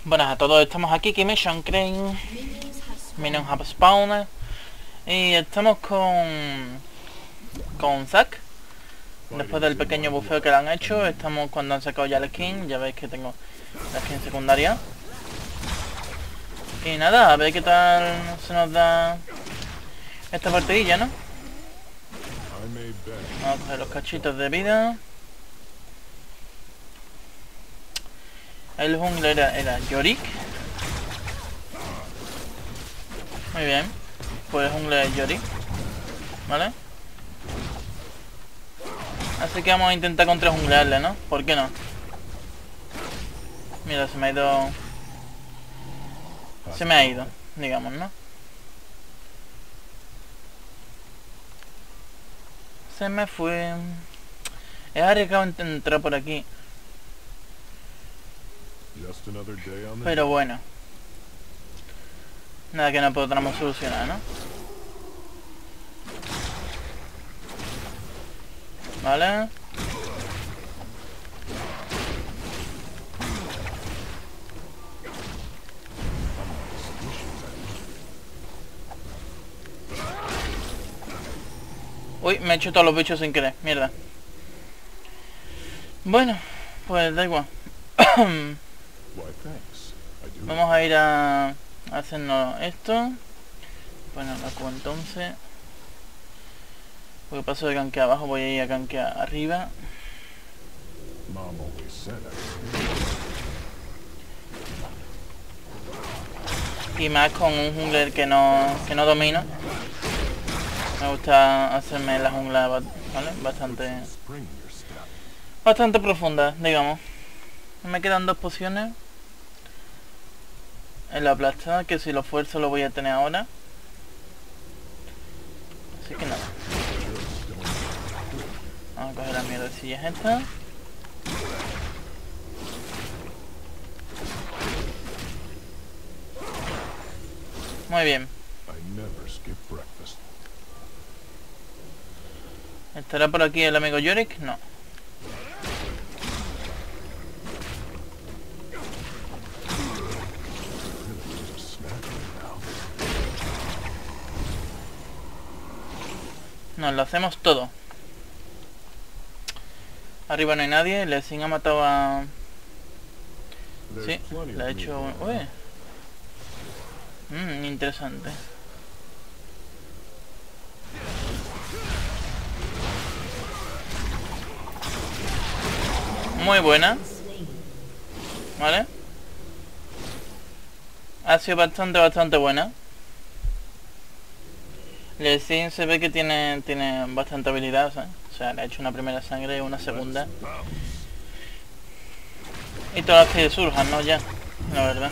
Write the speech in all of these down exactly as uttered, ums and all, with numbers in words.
Buenas a todos, estamos aquí, Mission Crane, Minion Hub Spawner, y estamos con con Zack. Después del pequeño bufeo que le han hecho, estamos cuando han sacado ya la skin. Ya veis que tengo la skin secundaria. Y nada, a ver qué tal se nos da esta partidilla, ¿no? Vamos a coger los cachitos de vida. El jungla era, era Yorick. Muy bien. Pues el jungla es Yorick, ¿vale? Así que vamos a intentar contra junglearle, ¿no? ¿Por qué no? Mira, se me ha ido... Se me ha ido, digamos, ¿no? Se me fue... Es arriesgado entrar por aquí. Pero bueno. Nada que no podamos solucionar, ¿no? Vale. Uy, me he hecho todos los bichos sin querer, mierda. Bueno, pues da igual. Vamos a ir a, a hacernos esto. Bueno, la Q entonces. Porque paso de canquear abajo, voy a ir a canquear arriba. Y más con un jungler que no, que no domino. Me gusta hacerme la jungla, ¿vale? Bastante... Bastante profunda, digamos. Me quedan dos pociones. En la aplastada, que si lo fuerzo lo voy a tener ahora. Así que nada. Vamos a coger las mierdecillas estas. Muy bien. ¿Estará por aquí el amigo Yorick? No. Nos lo hacemos todo. Arriba no hay nadie. Lessing ha matado a... Sí, le ha hecho... Uy. Mmm, interesante. Muy buena. Vale. Ha sido bastante, bastante buena. Lessing se ve que tiene, tiene bastante habilidad, ¿sabes? O sea, le ha hecho una primera sangre y una segunda. Y todas las que surjan, ¿no? Ya, la verdad.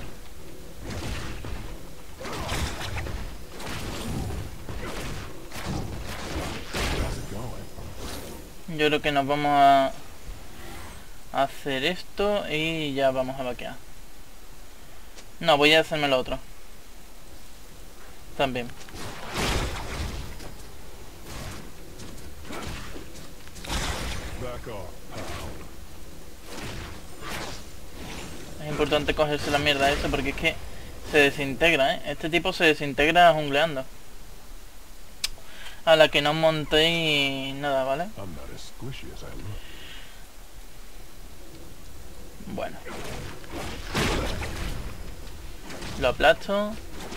Yo creo que nos vamos a hacer esto y ya vamos a vaquear. No, voy a hacerme lo otro también. Es importante cogerse la mierda esa porque es que se desintegra, ¿eh? Este tipo se desintegra jungleando. A la que no montéis nada, ¿vale? Bueno. Lo aplasto.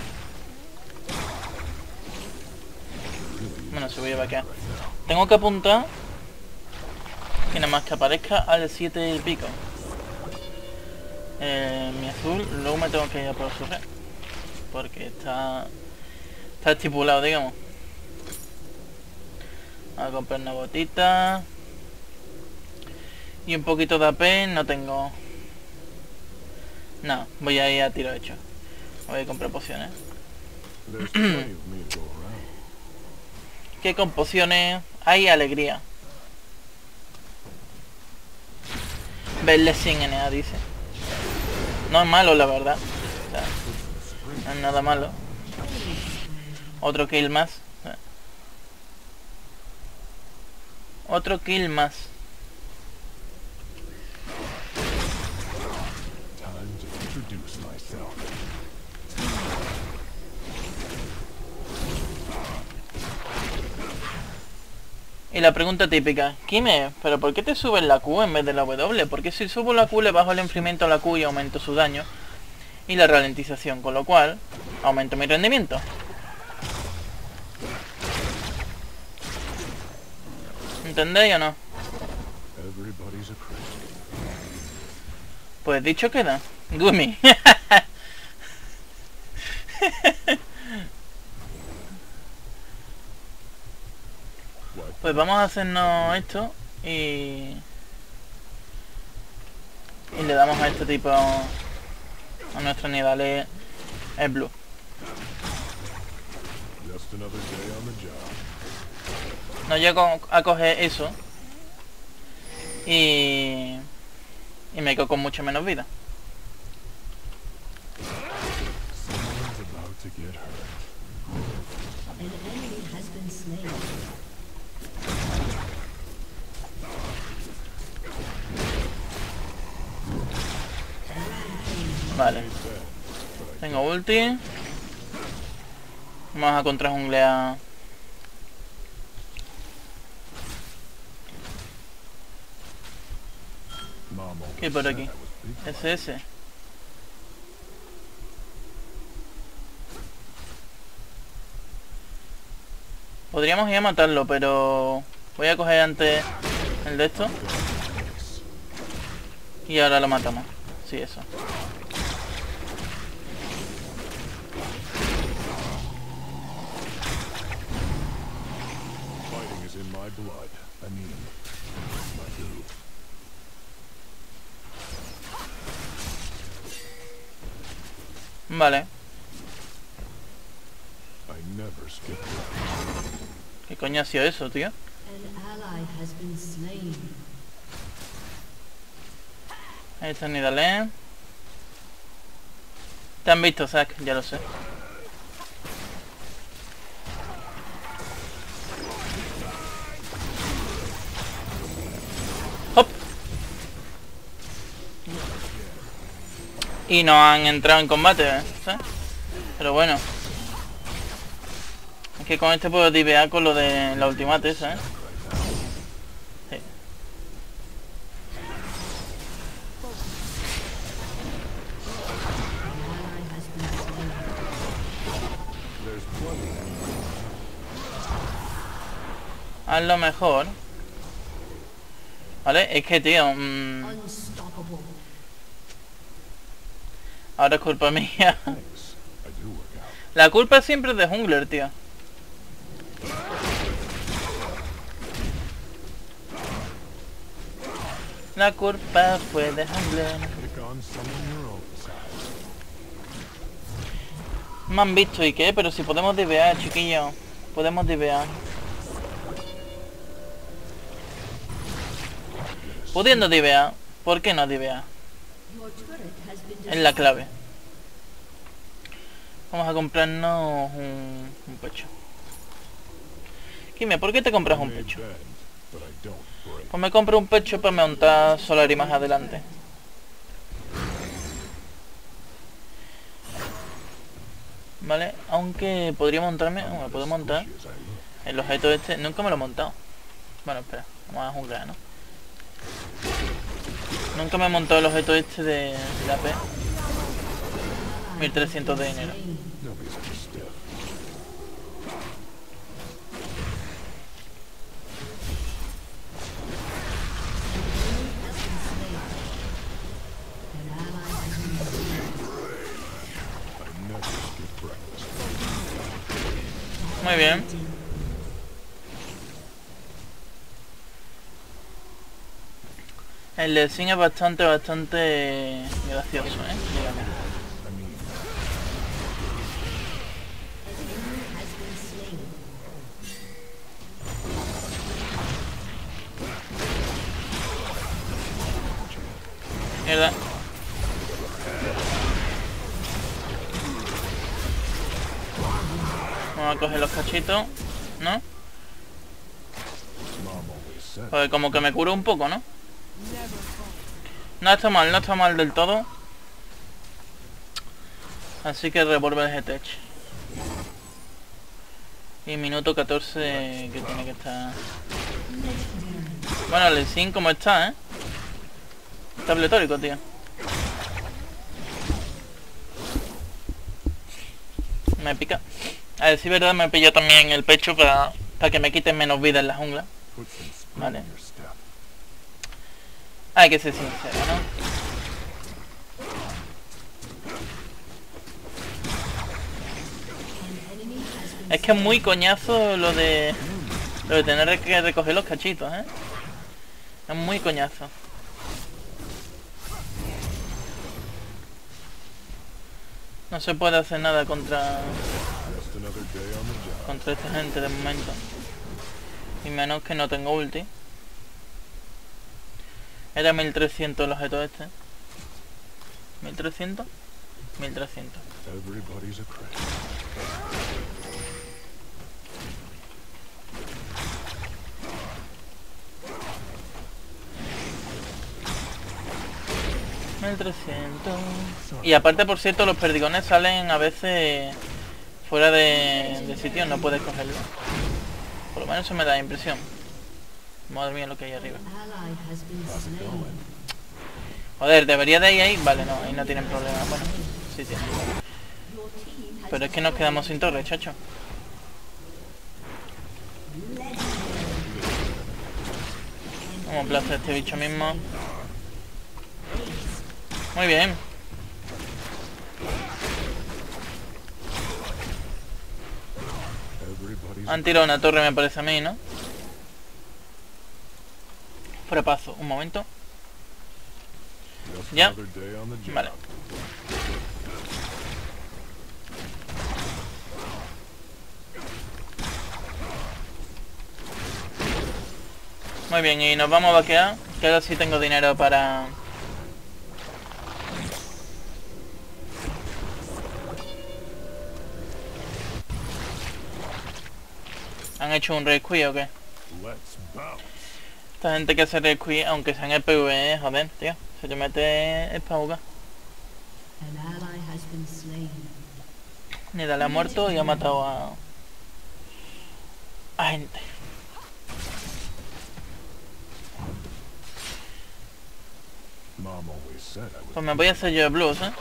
Bueno, se voy a vaquear. Tengo que apuntar que nada más que aparezca al siete y pico. Eh, mi azul, luego me tengo que ir a por su red. Porque está... Está estipulado, digamos. Voy a comprar una botita. Y un poquito de A P, no tengo... No, voy a ir a tiro hecho. Voy a comprar pociones. Que con pociones hay alegría. Verle sin N A, dice. No es malo, la verdad. O sea, no es nada malo. Otro kill más. O sea, otro kill más. introduce myself. Y la pregunta típica, Kime, ¿pero por qué te subes la Q en vez de la W? Porque si subo la Q le bajo el enfriamiento a la Q y aumento su daño y la ralentización, con lo cual aumento mi rendimiento. ¿Entendéis o no? Everybody's a Christian. Pues dicho queda. Gumi. Pues vamos a hacernos esto y... Y le damos a este tipo... A nuestro Nidale el blue. Just another day on the job. No llego a coger eso. Y... Y me quedo con mucho menos vida. Someone's about to get hurt. An enemy has been slain. Vale. Tengo ulti. Vamos a contrajunglear. Mom always ¿Qué hay por said aquí? I was big. S S. Podríamos ir a matarlo, pero... Voy a coger antes el de esto. Y ahora lo matamos. Sí, eso. Fighting is in my blood. I mean, my goo. Vale. I never skip breakfast. ¿Qué coño ha sido eso, tío? An ally has been slain. Ahí está Nidale. Te han visto, Zack, ya lo sé. ¡Hop! Y no han entrado en combate, ¿eh? ¿Sabes? Pero bueno. Es que con este puedo divear con lo de la ultimate esa, ¿eh? Sí. Ally has been slain. There's plenty. Haz lo mejor. ¿Vale? Es que, tío... mmm, Unstoppable. ahora es culpa mía. Thanks. I do work out. La culpa siempre es de jungler, tío. La culpa fue de jungler. Pick on someone your own size. Me han visto y qué, pero si podemos divear, chiquillos. Podemos divear. Pudiendo divear, ¿por qué no divear? Your turret has been Es la clave. Vamos a comprarnos un, un pecho. Kime, ¿por qué te compras un I may pecho? bend, but I don't break. Pues me compro un pecho para montar Solari más adelante. Vale, aunque podría montarme, I'm me not puedo as montar squishy as I look. el objeto este, nunca me lo he montado. Bueno, espera, vamos a junglar, ¿no? Nunca me he montado el objeto este de, de A P. mil trescientos de dinero. Don't be such a stiff. An ally has been slain. I never skip breakfast. Muy bien. El Lexing es bastante, bastante gracioso, ¿eh? Dígame. I mean, An enemy has been slain. Mierda. Vamos a coger los cachitos, ¿no? Mom always said Pues como que me curo un poco, ¿no? No está mal, no está mal del todo. Así que revolver el G-Tech. Y minuto catorce que tiene que estar. Bueno, el Sin como está, ¿eh? Está pletórico, tío. Me pica. A decir verdad, me pilló también el pecho para, para que me quiten menos vida en la jungla. Put some spring Vale. in your step. Hay que ser sincero, ¿no? Es que es muy coñazo lo de... Lo de tener que recoger los cachitos, ¿eh? Es muy coñazo. No se puede hacer nada contra... Just another day on the job. Contra esta gente de momento. Y menos que no tengo ulti. Era mil trescientos el objeto este. ¿mil trescientos? mil trescientos. Everybody's a critic. mil trescientos. Y aparte, por cierto, los perdigones salen a veces fuera de, de sitio, no puedes cogerlo. Por lo menos eso me da impresión. Madre mía lo que hay arriba. Ally has been slain. Joder, debería de ir ahí. Vale, no, ahí no tienen problema. Bueno, sí tienen. Your team has Pero es que nos quedamos sin torre, chacho. Vamos a aplastar a este bicho mismo. Muy bien. Everybody's Han tirado una torre, me parece a mí, ¿no? Fuera paso, un momento. just Ya. another day on the job. Vale. Muy bien, y nos vamos a vaquear. Que ahora sí tengo dinero para... ¿Han hecho un raid quit o qué? Let's bounce. Esta gente que hace raid quit, aunque sea en el PvE, joder, tío. Se te mete el pauga. an ally has been slain. Nidale ha muerto y ha matado a... a gente. Mom always said I was Pues me voy a hacer yo de blues, ¿eh?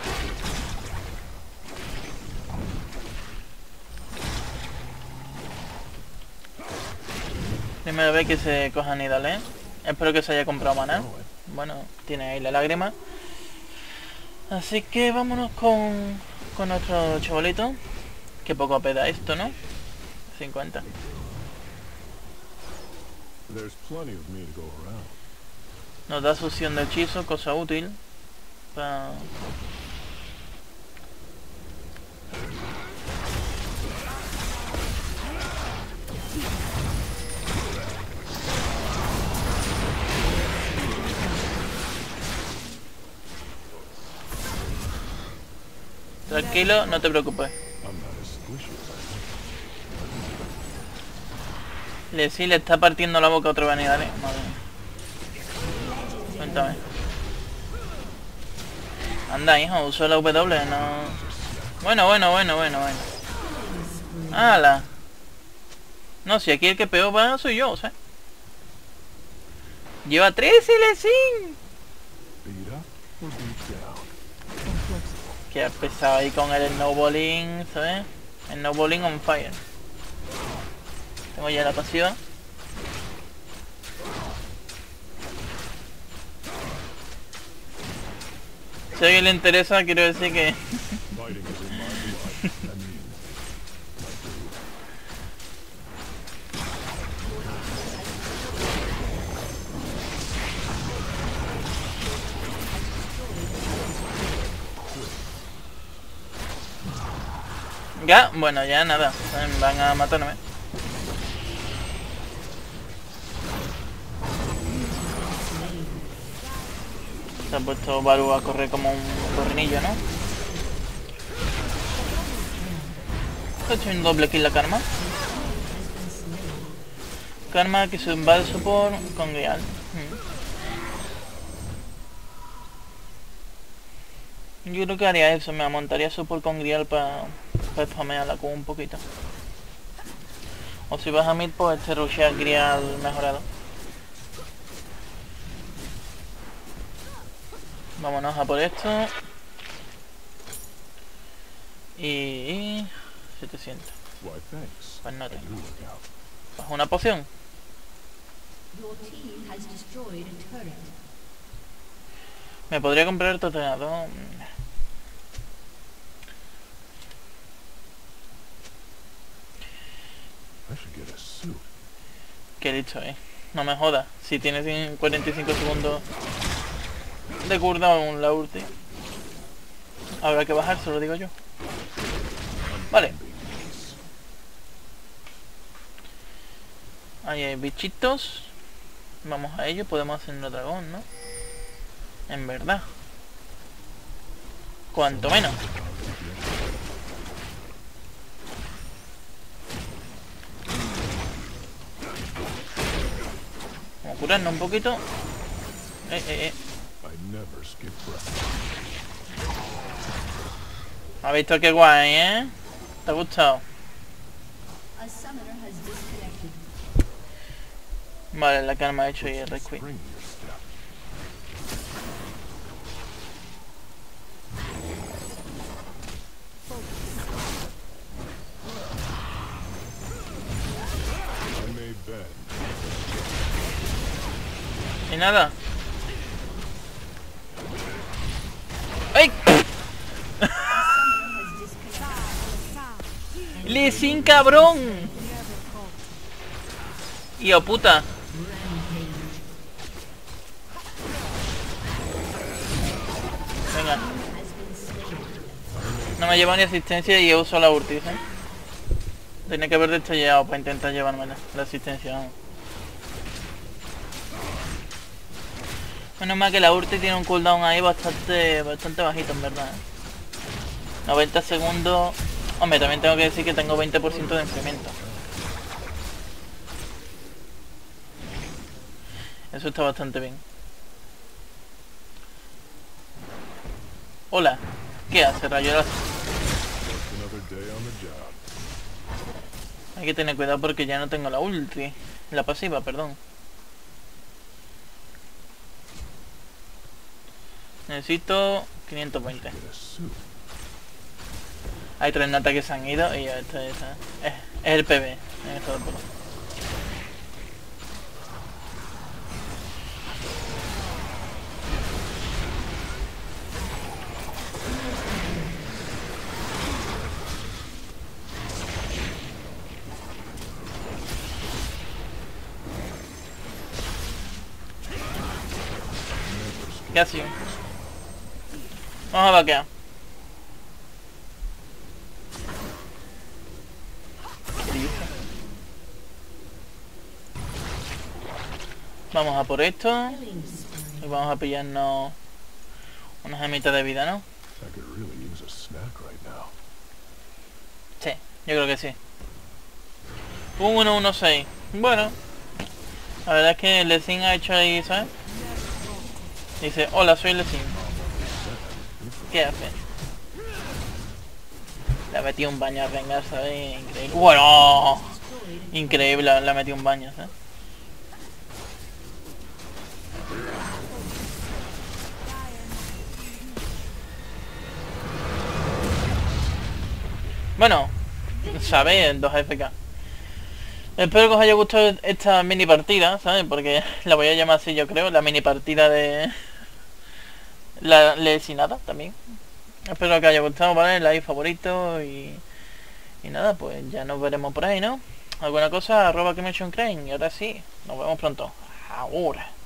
Primera vez que se coja Nidale, ¿eh? Espero que se haya comprado maná. going. Bueno, tiene ahí la lágrima. Así que vámonos con, con nuestro chavalito. Que poco apeda esto, ¿no? cincuenta. There's plenty of me to go around. Nos da succión de hechizo, cosa útil. Pa... Tranquilo, no te preocupes. I'm not as squishy as I Le sí le está partiendo la boca a otro Vanidad, ¿eh? Madre mía. Cuéntame. Anda, hijo, uso la W, no... Bueno, bueno, bueno, bueno, bueno. ¡Hala! No, si aquí el que peor va soy yo, o sea. Lleva tres y le sin. beat up or beat down. Que ha empezado ahí con el snowballing, ¿sabes? El snowballing on fire. Tengo ya la pasiva. Si a alguien le interesa, quiero decir que... Fighting is in my blood. I mean, Ya, bueno, ya nada. Van a matarme. Se ha puesto Baru a correr como un corrinillo, ¿no? Ha hecho un doble kill la Karma. Karma que se va de support con Grial. Yo creo que haría eso, me montaría support con Grial para pa spamear la Q un poquito. O si vas a mid, pues te rushea Grial mejorado. Vámonos a por esto. Y... setecientos. Why, thanks. Pues no I do tengo. look out. Pues una poción. Your team has destroyed a turret. Me podría comprar el toteador. I should get a suit. Qué listo, eh. No me jodas. Si tienes cuarenta y cinco segundos de cooldown la ulti. Habrá que bajar, se lo digo yo. Vale. Ahí hay bichitos. Vamos a ello. Podemos hacer un dragón, ¿no? En verdad. Cuanto menos. Vamos a curarnos un poquito. Eh, eh, eh. I never skip breakfast. ¿Has visto qué guay, eh? ¿Te ha gustado? A summoner has disconnected. Vale, la calma ha hecho y el resquit. Spring in your step. I may bend. Y nada. ¡Ay! ¡Le sin cabrón! ¡Hijo puta! Venga. No me lleva ni asistencia y yo uso la ulti, ¿eh? Tenía que haber destellado para intentar llevarme la, la asistencia, vamos. Menos mal que la ulti tiene un cooldown ahí bastante bastante bajito, en verdad, ¿eh? noventa segundos. Hombre, también tengo que decir que tengo veinte por ciento de incremento. Eso está bastante bien. Hola. ¿Qué hace, Rayo? Just another day on the job. Hay que tener cuidado porque ya no tengo la ulti. La pasiva, perdón. Necesito quinientos veinte. Get a suit. Hay tres notas que se han ido y ya está, está. Es, es el P B en esto de poco. ¿Qué ha sido? Vamos a vaquear. Vamos a por esto y vamos a pillarnos unas gemitas de vida, ¿no? I could really use a snack right now. Sí, yo creo que sí. Un uno uno seis. Bueno, la verdad es que Lecin ha hecho ahí, ¿sabes? Dice, hola, soy Lecin. ¿Qué hace? Le ha metido un baño a vengar, ¿sabes? Increíble. Bueno, increíble, le ha metido un baño, ¿sabes? Bueno, ¿sabes? dos A F K. Espero que os haya gustado esta mini partida, ¿sabes? Porque la voy a llamar así, yo creo, la mini partida de... la lesinada también. Espero que os haya gustado, ¿vale? Like, favorito y... y nada, pues ya nos veremos por ahí, ¿no? Alguna cosa, arroba que me he hecho un crane. Y ahora sí, nos vemos pronto. Ahora.